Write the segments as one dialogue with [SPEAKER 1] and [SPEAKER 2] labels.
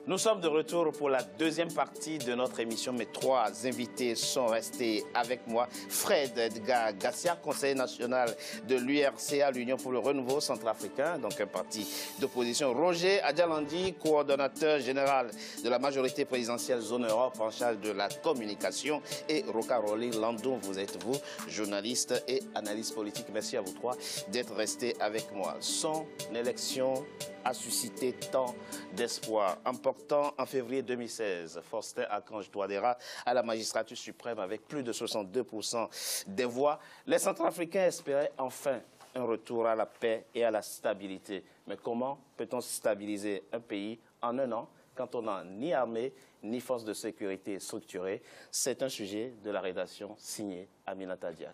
[SPEAKER 1] Nous sommes de retour pour la deuxième partie de notre émission. Mes trois invités sont restés avec moi. Fred Edgar Gassia, conseiller national de l'URCA, l'Union pour le renouveau centrafricain, donc un parti d'opposition. Roger Adjalandi, coordonnateur général de la majorité présidentielle Zone Europe en charge de la communication. Et Roka Rolling Landon, vous êtes vous, journaliste et analyste politique. Merci à vous trois d'être restés avec moi. Son élection a suscité tant d'espoir. Important en février 2016, Faustin Archange Touadéra à la magistrature suprême avec plus de 62% des voix. Les Centrafricains espéraient enfin un retour à la paix et à la stabilité. Mais comment peut-on stabiliser un pays en un an quand on n'a ni armée ni force de sécurité structurée? C'est un sujet de la rédaction signée Aminata Diak.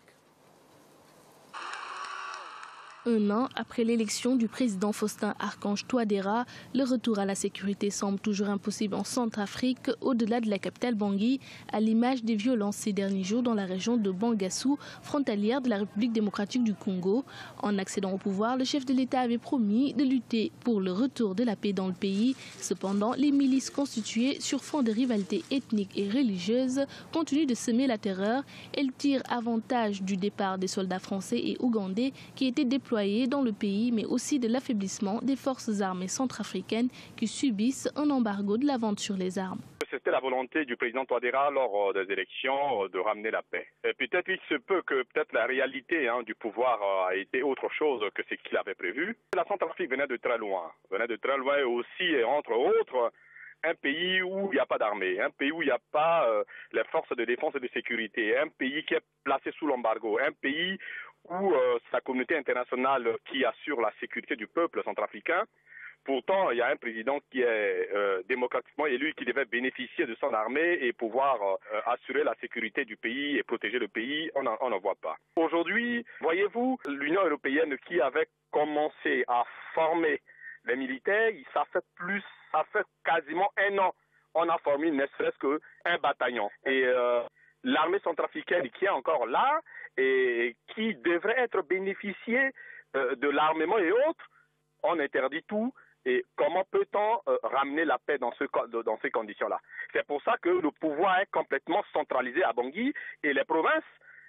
[SPEAKER 2] Un an après l'élection du président Faustin Archange Touadéra, le retour à la sécurité semble toujours impossible en Centrafrique, au-delà de la capitale Bangui, à l'image des violences ces derniers jours dans la région de Bangassou, frontalière de la République démocratique du Congo. En accédant au pouvoir, le chef de l'État avait promis de lutter pour le retour de la paix dans le pays. Cependant, les milices constituées sur fond de rivalité ethnique et religieuse continuent de semer la terreur. Elles tirent avantage du départ des soldats français et ougandais qui étaient déployés dans le pays, mais aussi de l'affaiblissement des forces armées centrafricaines qui subissent un embargo de la vente sur les armes.
[SPEAKER 3] C'était la volonté du président Touadéra lors des élections de ramener la paix. Peut-être il se peut que la réalité du pouvoir a été autre chose que ce qu'il avait prévu. La Centrafrique venait de très loin et aussi, entre autres, un pays où il n'y a pas d'armée, un pays où il n'y a pas les forces de défense et de sécurité, un pays qui est placé sous l'embargo, un pays où sa communauté internationale qui assure la sécurité du peuple centrafricain. Pourtant, il y a un président qui est démocratiquement élu, qui devait bénéficier de son armée et pouvoir assurer la sécurité du pays et protéger le pays. On n'en voit pas. Aujourd'hui, voyez-vous, l'Union européenne qui avait commencé à former les militaires, ça fait quasiment un an. On a formé ne serait-ce qu'un bataillon. Et l'armée centrafricaine qui est encore là et qui devrait être bénéficiée de l'armement et autres, on interdit tout. Et comment peut-on ramener la paix dans ces conditions-là? C'est pour ça que le pouvoir est complètement centralisé à Bangui et les provinces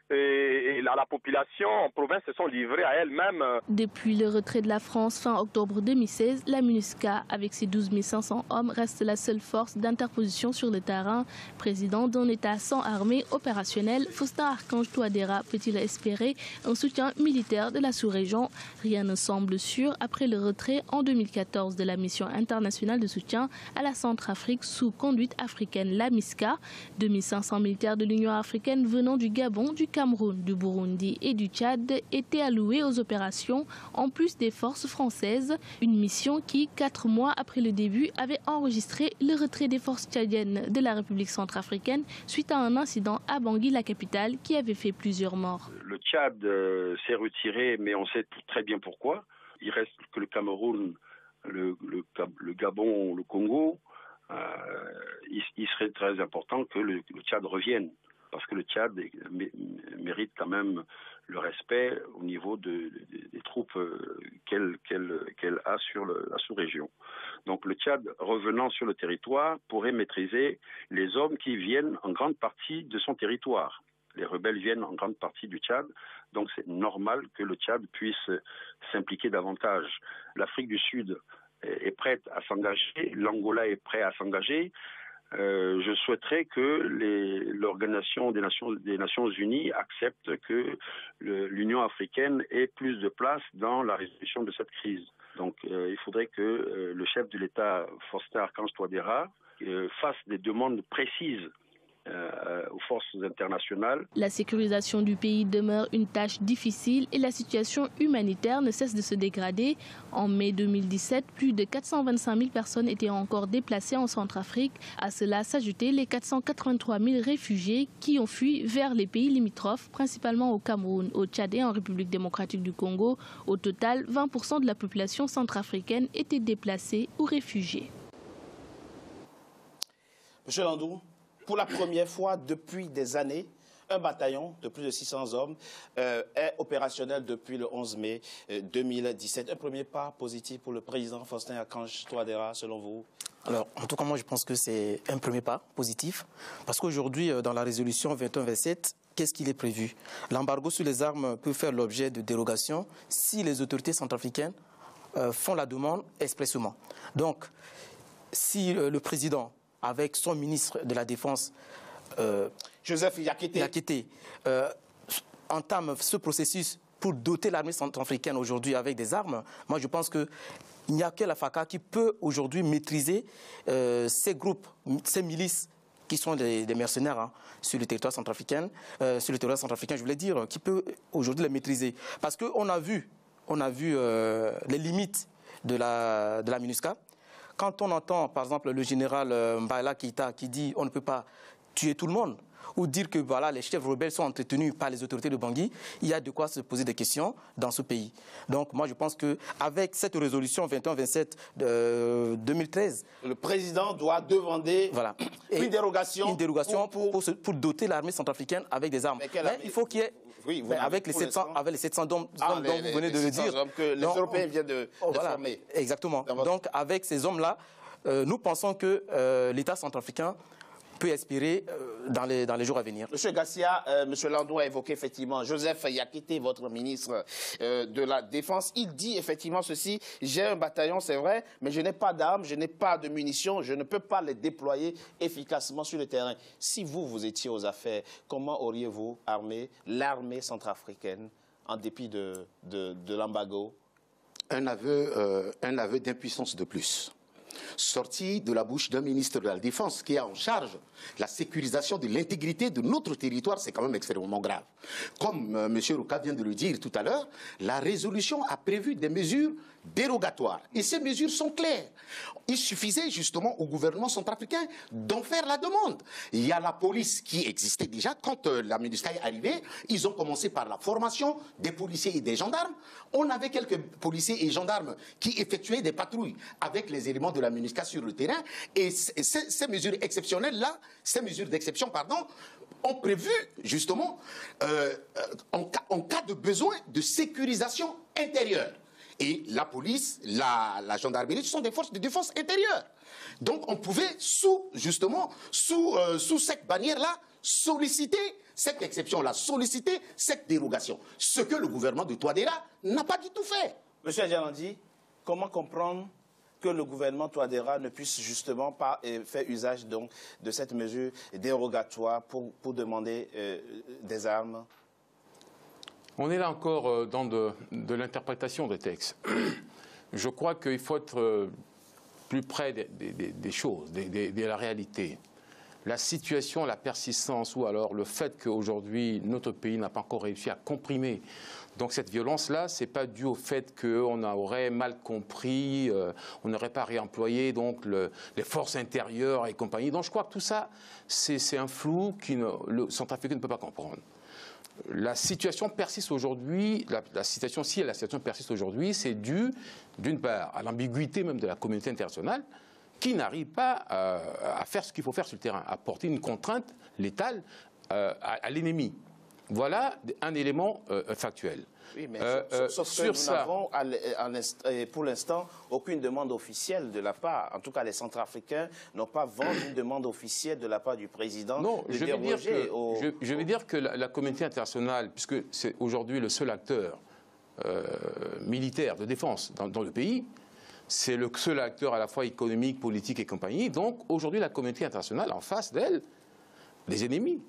[SPEAKER 3] et la population en province se sont livrées à elles-mêmes.
[SPEAKER 2] Depuis le retrait de la France fin octobre 2016, la MINUSCA, avec ses 12 500 hommes, reste la seule force d'interposition sur le terrain. Président d'un État sans armée opérationnelle, Faustin Archange Touadéra peut-il espérer un soutien militaire de la sous-région? Rien ne semble sûr après le retrait en 2014 de la mission internationale de soutien à la Centrafrique sous conduite africaine, la MISCA. 2500 militaires de l'Union africaine venant du Gabon, du Cameroun, du Burundi et du Tchad étaient alloués aux opérations, en plus des forces françaises. Une mission qui, 4 mois après le début, avait enregistré le retrait des forces tchadiennes de la République centrafricaine suite à un incident à Bangui, la capitale, qui avait fait plusieurs morts.
[SPEAKER 4] Le Tchad s'est retiré, mais on sait très bien pourquoi. Il reste que le Cameroun, le Gabon, le Congo. Il serait très important que le Tchad revienne. Parce que le Tchad mérite quand même le respect au niveau des troupes qu'elle a sur la sous-région. Donc le Tchad, revenant sur le territoire, pourrait maîtriser les hommes qui viennent en grande partie de son territoire. Les rebelles viennent en grande partie du Tchad, donc c'est normal que le Tchad puisse s'impliquer davantage. L'Afrique du Sud est prête à s'engager, l'Angola est prêt à s'engager. Je souhaiterais que l'Organisation des Nations Unies accepte que l'Union africaine ait plus de place dans la résolution de cette crise. Donc il faudrait que le chef de l'État, Faustin Archange Touadéra, fasse des demandes précises aux forces internationales.
[SPEAKER 2] La sécurisation du pays demeure une tâche difficile et la situation humanitaire ne cesse de se dégrader. En mai 2017, plus de 425 000 personnes étaient encore déplacées en Centrafrique. À cela s'ajoutaient les 483 000 réfugiés qui ont fui vers les pays limitrophes, principalement au Cameroun, au Tchad et en République démocratique du Congo. Au total, 20% de la population centrafricaine était déplacée ou réfugiée.
[SPEAKER 1] Monsieur Landou, pour la première fois depuis des années, un bataillon de plus de 600 hommes est opérationnel depuis le 11 mai 2017. Un premier pas positif pour le président Faustin Archange Touadéra, selon vous?
[SPEAKER 5] Alors, en tout cas, moi, je pense que c'est un premier pas positif. Parce qu'aujourd'hui, dans la résolution 21-27, qu'est-ce qu'il est prévu? L'embargo sur les armes peut faire l'objet de dérogations si les autorités centrafricaines font la demande expressément. Donc, si le président, avec son ministre de la Défense,
[SPEAKER 1] Joseph Yakété,
[SPEAKER 5] entame ce processus pour doter l'armée centrafricaine aujourd'hui avec des armes, moi je pense qu'il n'y a que la FACA qui peut aujourd'hui maîtriser ces groupes, ces milices qui sont des mercenaires sur le territoire centrafricain, je voulais dire, qui peut aujourd'hui les maîtriser. Parce qu'on a vu, les limites de la MINUSCA. Quand on entend, par exemple, le général Mbaila Keïta qui dit on ne peut pas tuer tout le monde, ou dire que voilà, les chefs rebelles sont entretenus par les autorités de Bangui, il y a de quoi se poser des questions dans ce pays. Donc moi je pense qu'avec cette résolution 21-27 de 2013...
[SPEAKER 1] Le président doit demander une dérogation
[SPEAKER 5] pour doter l'armée centrafricaine avec des armes. Mais il faut qu'il y ait...
[SPEAKER 1] Oui,
[SPEAKER 5] avec les 700 hommes dont vous venez de le dire.
[SPEAKER 1] Que les Européens viennent de former.
[SPEAKER 5] Exactement. Donc avec ces hommes-là, nous pensons que l'État centrafricain peut espérer dans les jours à venir.
[SPEAKER 1] Monsieur Gassia, Monsieur Landou a évoqué effectivement Joseph Yakété, votre ministre de la Défense. Il dit effectivement ceci: j'ai un bataillon, c'est vrai, mais je n'ai pas d'armes, je n'ai pas de munitions, je ne peux pas les déployer efficacement sur le terrain. Si vous étiez aux affaires, comment auriez-vous armé l'armée centrafricaine en dépit de l'embargo?
[SPEAKER 6] Un aveu d'impuissance de plus, sorti de la bouche d'un ministre de la Défense qui a en charge la sécurisation de l'intégrité de notre territoire, c'est quand même extrêmement grave. Comme M. Ruka vient de le dire tout à l'heure, la résolution a prévu des mesures dérogatoires. Et ces mesures sont claires. Il suffisait justement au gouvernement centrafricain d'en faire la demande. Il y a la police qui existait déjà. Quand la MINUSCA est arrivée, ils ont commencé par la formation des policiers et des gendarmes. On avait quelques policiers et gendarmes qui effectuaient des patrouilles avec les éléments de la MINUSCA sur le terrain. Et ces mesures exceptionnelles-là, ces mesures d'exception, pardon, ont prévu justement en cas de besoin de sécurisation intérieure. Et la police, la gendarmerie, ce sont des forces de défense intérieure. Donc on pouvait sous cette bannière-là solliciter cette exception-là, solliciter cette dérogation. Ce que le gouvernement de Touadéra n'a pas du tout fait.
[SPEAKER 1] Monsieur Adjalandi, comment comprendre que le gouvernement Touadéra ne puisse justement pas faire usage donc, de cette mesure dérogatoire pour demander des armes?
[SPEAKER 7] On est là encore dans de l'interprétation des textes. Je crois qu'il faut être plus près des choses, de la réalité. La situation, la persistance ou alors le fait qu'aujourd'hui notre pays n'a pas encore réussi à comprimer donc cette violence-là, ce n'est pas dû au fait qu'on aurait mal compris, on n'aurait pas réemployé donc les forces intérieures et compagnie. Donc je crois que tout ça, c'est un flou que le Centrafricain ne peut pas comprendre. La situation persiste aujourd'hui, la situation persiste aujourd'hui, c'est dû, d'une part, à l'ambiguïté même de la communauté internationale, qui n'arrive pas à faire ce qu'il faut faire sur le terrain, à porter une contrainte létale à l'ennemi. Voilà un élément factuel.
[SPEAKER 1] Oui, mais sauf que nous n'avons pour l'instant aucune demande officielle de la part. En tout cas, les Centrafricains n'ont pas vendu une demande officielle de la part du président.
[SPEAKER 7] Non, je vais dire que la communauté internationale, puisque c'est aujourd'hui le seul acteur militaire de défense dans le pays, c'est le seul acteur à la fois économique, politique et compagnie. Donc aujourd'hui, la communauté internationale, en face d'elle, les ennemis.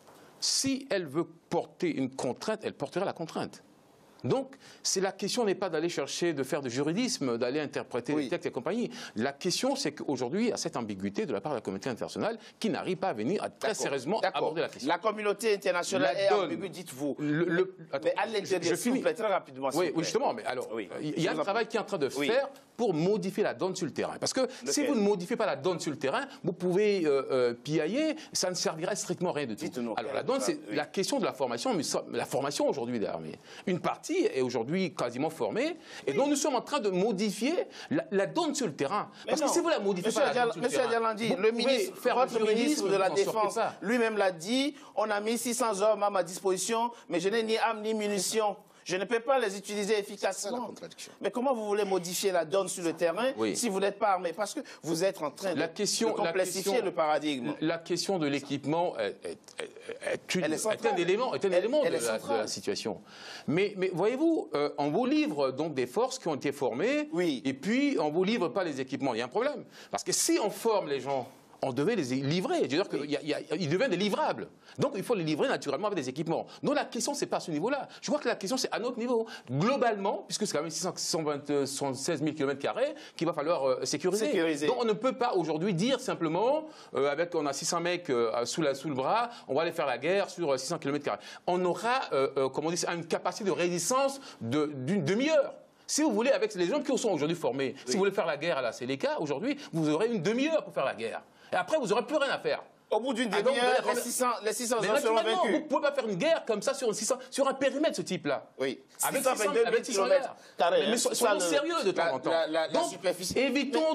[SPEAKER 7] Si elle veut porter une contrainte, elle portera la contrainte. Donc, la question n'est pas d'aller chercher, de faire du juridisme, d'aller interpréter les textes et compagnie. La question, c'est qu'aujourd'hui, il y a cette ambiguïté de la part de la communauté internationale qui n'arrive pas à venir à très sérieusement aborder la question.
[SPEAKER 1] La communauté internationale est ambiguë, dites-vous. Mais à l'intérieur, s'il vous plaît, très rapidement.
[SPEAKER 7] Oui, justement. Mais alors, il y a un travail qui est en train de faire pour modifier la donne sur le terrain. Parce que si vous ne modifiez pas la donne sur le terrain, vous pouvez piailler, ça ne servira strictement à rien de tout. Alors, la donne, c'est la question de la formation, mais la formation aujourd'hui des armées. Une partie est aujourd'hui quasiment formée, et donc nous sommes en train de modifier la donne sur le terrain. Parce que si vous la modifiez pas la donne sur le terrain,
[SPEAKER 1] Adjalandi, votre ministre de la Défense lui-même l'a dit, on a mis 600 hommes à ma disposition, mais je n'ai ni armes ni munitions. je ne peux pas les utiliser efficacement.
[SPEAKER 6] La contradiction.
[SPEAKER 1] Mais comment vous voulez modifier la donne sur le terrain si vous n'êtes pas armé? Parce que vous êtes en train de complexifier le paradigme.
[SPEAKER 7] La question de l'équipement est un élément de la situation. Mais voyez-vous, on vous livre donc des forces qui ont été formées, et puis on ne vous livre pas les équipements. Il y a un problème. Parce que si on forme les gens, on devait les livrer. Je veux dire qu'ils deviennent des livrables. Donc, il faut les livrer naturellement avec des équipements. Donc, la question, ce n'est pas à ce niveau-là. Je crois que la question, c'est à notre niveau. Globalement, puisque c'est quand même 616 000 km² qu'il va falloir sécuriser. Donc, on ne peut pas aujourd'hui dire simplement, on a 600 mecs sous le bras, on va aller faire la guerre sur 600 km². On aura, comme on dit, une capacité de résistance d'une demi-heure. Si vous voulez, avec les gens qui sont aujourd'hui formés, si vous voulez faire la guerre à la Séléka, aujourd'hui, vous aurez une demi-heure pour faire la guerre. Et après, vous n'aurez plus rien à faire.
[SPEAKER 1] Au bout d'une demi-heure, les 600 hommes seront vaincus.
[SPEAKER 7] Vous ne pouvez pas faire une guerre comme ça sur un périmètre de ce type-là.
[SPEAKER 1] Oui.
[SPEAKER 7] Avec 600 km. Mais soyons sérieux de temps en temps. Donc, évitons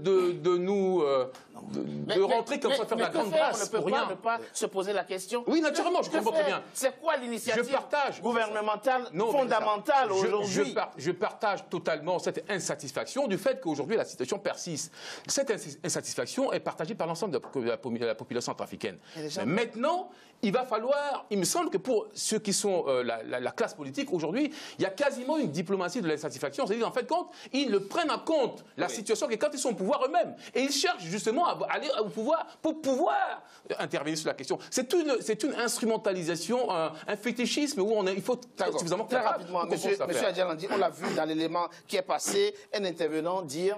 [SPEAKER 7] de rentrer comme ça, faire la grande place pour rien.
[SPEAKER 1] On ne peut pas se poser la question.
[SPEAKER 7] Oui, naturellement, je comprends très bien.
[SPEAKER 1] C'est quoi l'initiative gouvernementale fondamentale aujourd'hui?
[SPEAKER 7] Je partage totalement cette insatisfaction du fait qu'aujourd'hui la situation persiste. Cette insatisfaction est partagée par l'ensemble de la population centrafricaine. Mais maintenant, il va falloir, il me semble que pour ceux qui sont la classe politique aujourd'hui, il y a quasiment une diplomatie de l'insatisfaction. C'est-à-dire, en fait, ils ne prennent en compte la situation que quand ils sont au pouvoir eux-mêmes. Et ils cherchent justement à aller au pouvoir pour pouvoir intervenir sur la question. C'est une instrumentalisation, un fétichisme où il faut suffisamment
[SPEAKER 1] très rapidement. Monsieur Adjalandi, on l'a vu dans l'élément qui est passé, un intervenant dire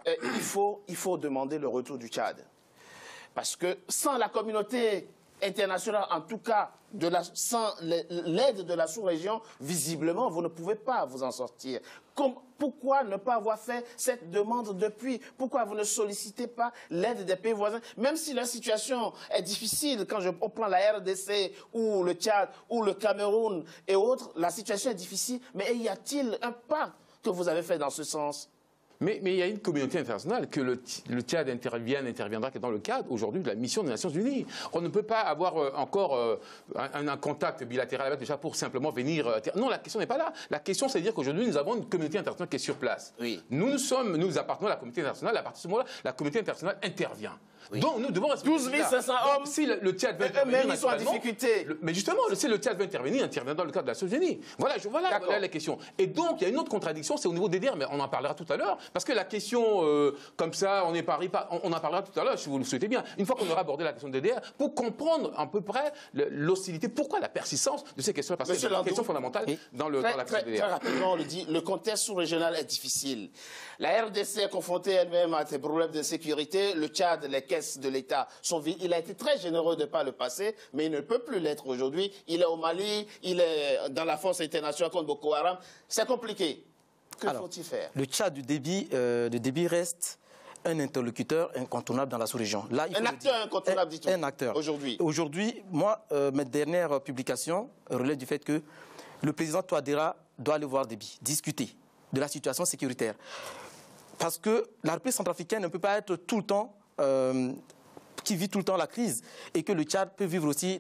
[SPEAKER 1] il faut demander le retour du Tchad. Parce que sans la communauté internationale, en tout cas sans l'aide de la sous-région, visiblement, vous ne pouvez pas vous en sortir. Pourquoi ne pas avoir fait cette demande depuis? Pourquoi vous ne sollicitez pas l'aide des pays voisins? Même si la situation est difficile, quand on prend la RDC ou le Tchad ou le Cameroun et autres, la situation est difficile. Mais y a-t-il un pas que vous avez fait dans ce sens?
[SPEAKER 7] Mais il y a une communauté internationale que le Tchad interviendra que dans le cadre aujourd'hui de la mission des Nations Unies. On ne peut pas avoir encore un contact bilatéral avec déjà pour simplement venir. Non, la question n'est pas là. La question, c'est de dire qu'aujourd'hui, nous avons une communauté internationale qui est sur place. Oui. Nous appartenons à la communauté internationale. À partir de ce moment-là, la communauté internationale intervient. Oui. Donc nous devons respecter
[SPEAKER 1] 12 500 hommes.
[SPEAKER 7] Si le Tchad veut intervenir,
[SPEAKER 1] ils sont en difficulté.
[SPEAKER 7] Mais justement, si le Tchad veut intervenir, il intervient dans le cadre de la Nations Unies. Voilà les questions. Et donc, il y a une autre contradiction, c'est au niveau des DDR, mais on en parlera tout à l'heure, parce que la question, comme ça, on en parlera tout à l'heure, si vous le souhaitez bien, une fois qu'on aura abordé la question des DDR, pour comprendre à peu près l'hostilité, pourquoi la persistance de ces questions-là, parce que c'est une question fondamentale dans la question des DDR.
[SPEAKER 1] Très rapidement, on le dit, le contexte sous-régional est difficile. La RDC est confrontée elle-même à des problèmes de sécurité, le Tchad, les caisses de l'État sont vides. Il a été très généreux de par le passé, mais il ne peut plus l'être aujourd'hui. Il est au Mali, il est dans la force internationale contre Boko Haram. C'est compliqué. Que faut-il faire?
[SPEAKER 5] Le Tchad du débit reste un interlocuteur incontournable dans la sous-région.
[SPEAKER 1] Un acteur incontournable, dit-on.
[SPEAKER 5] Un acteur. Aujourd'hui, moi, mes dernières publications relèvent du fait que le président Touadéra doit aller voir Déby, discuter de la situation sécuritaire. Parce que la République centrafricaine ne peut pas être tout le temps... qui vit tout le temps la crise, et que le Tchad peut vivre aussi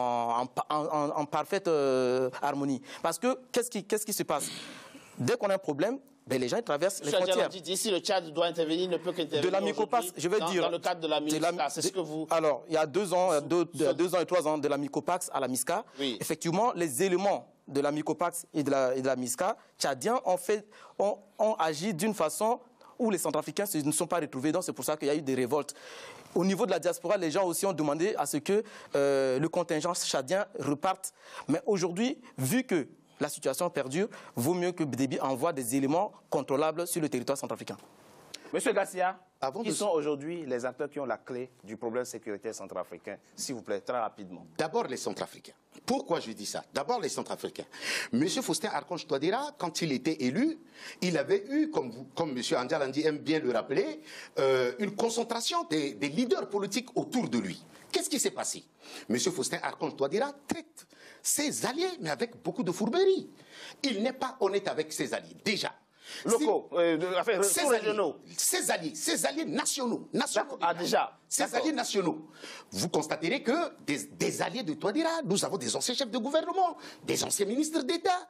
[SPEAKER 5] en parfaite harmonie. Parce que, qu'est-ce qui se passe? Dès qu'on a un problème, les gens traversent les frontières.
[SPEAKER 1] Si le Tchad doit intervenir, il ne peut qu'intervenir
[SPEAKER 5] de la Mycopax, je veux dire,
[SPEAKER 1] dans le cadre de la MISCA, c'est ce que vous...
[SPEAKER 5] Alors, il y a 2 ans, 2 ans et 3 ans, de la Mycopax à la MISCA, effectivement, les éléments de la Mycopax et de la MISCA tchadiens ont agi d'une façon où les Centrafricains ne sont pas retrouvés. Donc, c'est pour ça qu'il y a eu des révoltes. Au niveau de la diaspora, les gens aussi ont demandé à ce que le contingent tchadien reparte. Mais aujourd'hui, vu que la situation perdure, vaut mieux que Déby envoie des éléments contrôlables sur le territoire centrafricain.
[SPEAKER 1] Monsieur Gassia, qui sont aujourd'hui les acteurs qui ont la clé du problème sécuritaire centrafricain? S'il vous plaît, très rapidement.
[SPEAKER 6] D'abord les Centrafricains. Pourquoi je dis ça? D'abord les Centrafricains. Monsieur Faustin Archange Touadéra, quand il était élu, il avait eu, comme Monsieur Adjalandi aime bien le rappeler, une concentration des leaders politiques autour de lui. Qu'est-ce qui s'est passé? Monsieur Faustin Archange Touadéra traite ses alliés, mais avec beaucoup de fourberie. Il n'est pas honnête avec ses alliés, déjà.
[SPEAKER 1] Locaux, régionaux.
[SPEAKER 6] Ses alliés nationaux.
[SPEAKER 1] Déjà.
[SPEAKER 6] Ses alliés nationaux. Vous constaterez que des alliés de Touadéra, nous avons des anciens chefs de gouvernement, des anciens ministres d'État,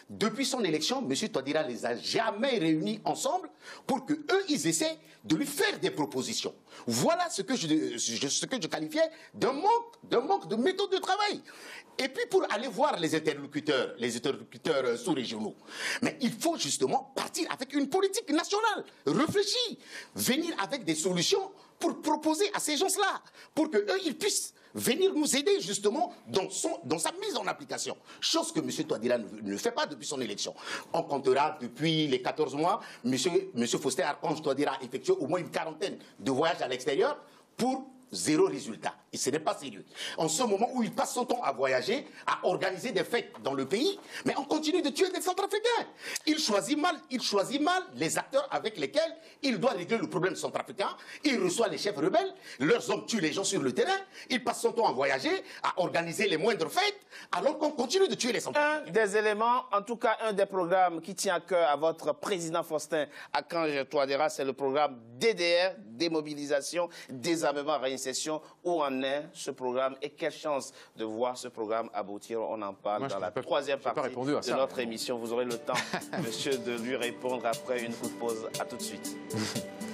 [SPEAKER 6] depuis son élection, M. Touadéra les a jamais réunis ensemble pour qu'eux, ils essaient de lui faire des propositions. Voilà ce que je qualifiais d'un manque de méthode de travail. Et puis pour aller voir les interlocuteurs sous-régionaux. Mais il faut justement partir avec une politique nationale, réfléchie, venir avec des solutions pour proposer à ces gens-là, pour qu'eux, ils puissent venir nous aider justement dans sa mise en application. Chose que M. Touadéra ne fait pas depuis son élection. On comptera depuis les 14 mois, M. Faustin Archange Touadéra a effectué au moins une quarantaine de voyages à l'extérieur pour zéro résultat. Et ce n'est pas sérieux. En ce moment où il passe son temps à voyager, à organiser des fêtes dans le pays, mais on continue de tuer des Centrafricains. Il choisit mal les acteurs avec lesquels il doit régler le problème centrafricain. Il reçoit les chefs rebelles, leurs hommes tuent les gens sur le terrain, il passe son temps à voyager, à organiser les moindres fêtes, alors qu'on continue de tuer les Centrafricains.
[SPEAKER 1] Un des éléments, en tout cas un des programmes qui tient à cœur à votre président Faustin Archange Touadéra, c'est le programme DDR, démobilisation, désarmement, réinsertion. Où en est ce programme et quelle chance de voir ce programme aboutir? On en parle dans la troisième partie de notre émission. Vous aurez le temps, monsieur, de lui répondre après une courte pause. À tout de suite.